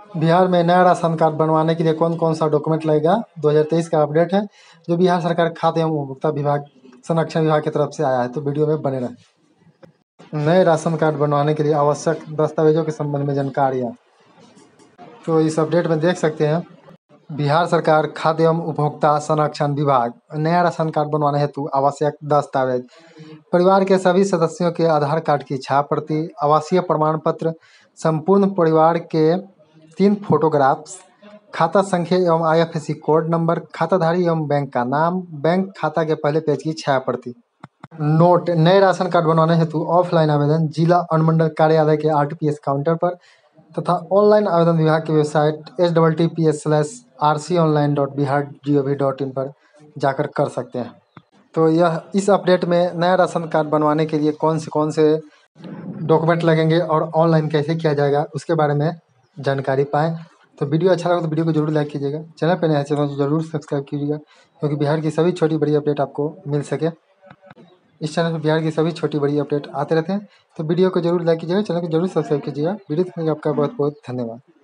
बिहार में नया ration card बनवाने के लिए कौन कौन सा डॉक्यूमेंट लगेगा, 2023 का अपडेट है जो बिहार सरकार खाद्य एवं उपभोक्ता विभाग संरक्षण विभाग की तरफ से आया है। तो वीडियो में बने रहें। नए राशन कार्ड बनवाने के लिए आवश्यक दस्तावेजों के संबंध में जानकारियाँ तो इस अपडेट में देख सकते हैं। बिहार सरकार खाद्य एवं उपभोक्ता संरक्षण विभाग नया राशन कार्ड बनवाने हेतु आवश्यक दस्तावेज: परिवार के सभी सदस्यों के आधार कार्ड की छाप प्रति, आवासीय प्रमाण पत्र, संपूर्ण परिवार के 3 फोटोग्राफ्स, खाता संख्या एवं IFSC कोड नंबर, खाताधारी एवं बैंक का नाम, बैंक खाता के पहले पेज की छाया प्रति। नोट: नए राशन कार्ड बनवाने हेतु ऑफलाइन आवेदन जिला अनुमंडल कार्यालय के RTPS काउंटर पर तथा ऑनलाइन आवेदन विभाग की वेबसाइट https:/rconline.bihar.gov.in पर जाकर कर सकते हैं। तो यह इस अपडेट में नया राशन कार्ड बनवाने के लिए कौन से डॉक्यूमेंट लगेंगे और ऑनलाइन कैसे किया जाएगा उसके बारे में जानकारी पाएँ। तो वीडियो अच्छा लगा तो वीडियो को जरूर लाइक कीजिएगा, चैनल पर नया है चैनल को जरूर सब्सक्राइब कीजिएगा क्योंकि बिहार की सभी छोटी बड़ी अपडेट आपको मिल सके। इस चैनल पर बिहार की सभी छोटी बड़ी अपडेट आते रहते हैं। तो वीडियो को जरूर लाइक कीजिएगा, चैनल को जरूर सब्सक्राइब कीजिएगा। वीडियो देखने के लिए आपका बहुत बहुत धन्यवाद।